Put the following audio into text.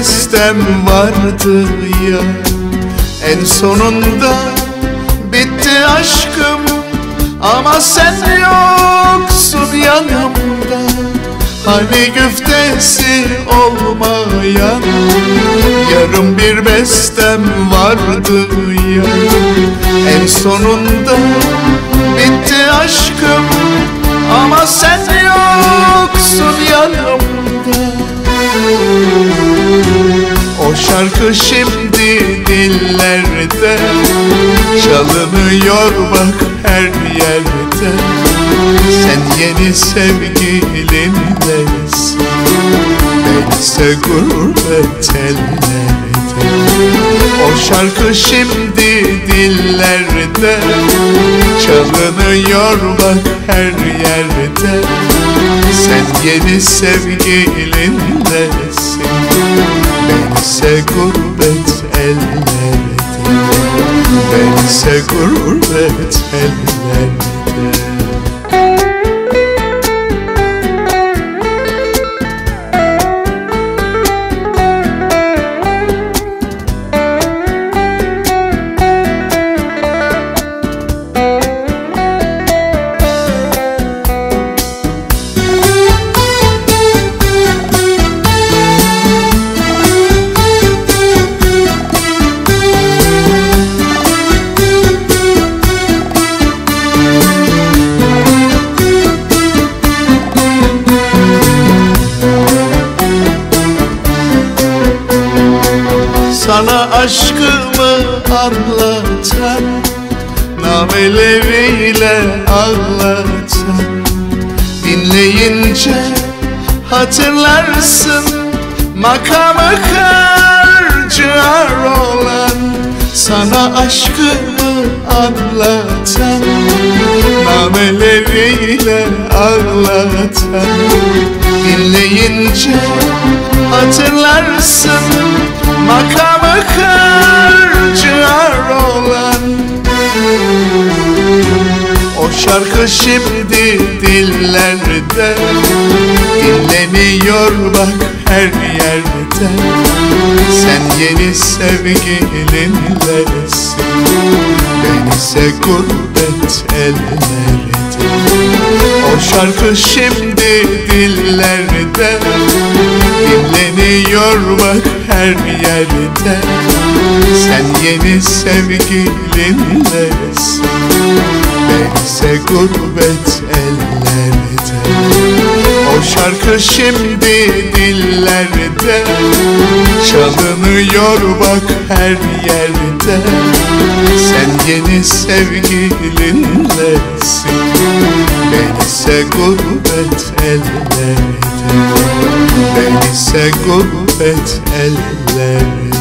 bestem vardı ya. En sonunda bitti aşkım, ama sen yoksun yanımda. Hani güftesi olmayan yarım bir bestem vardı ya. En sonunda bitti aşkım, ama sen yoksun yanımda. O şarkı şimdi dillerde çalınıyor bak her yerde. Sen yeni sevgilinlesin, bense gurbet ellerde. O şarkı şimdi dillerde çalınıyor bak her yerde. Sen yeni sevgilinlesin, bense gurbet ellerde. Bense gurbet ellerde. Sana aşkımı anlatan, nameleriyle ağlatan, dinleyince hatırlarsın makamı harcar olan. Sana aşkımı anlatan, nameleriyle ağlatan, dinleyince hatırlarsın makamı harcar olan. O şarkı şimdi dillerde dinleniyor bak her yerde. Sen yeni sevgilinlesin, bense gurbet ellerde. O şarkı şimdi dillerde dinleniyor bak her yerde. Sen yeni sevgilinlesin, bense gurbet ellerde. O şarkı şimdi dillerde çalınıyor bak her yerde. Sen yeni sevgilinlesin, bense gurbet ellerde. Bense gurbet ellerde.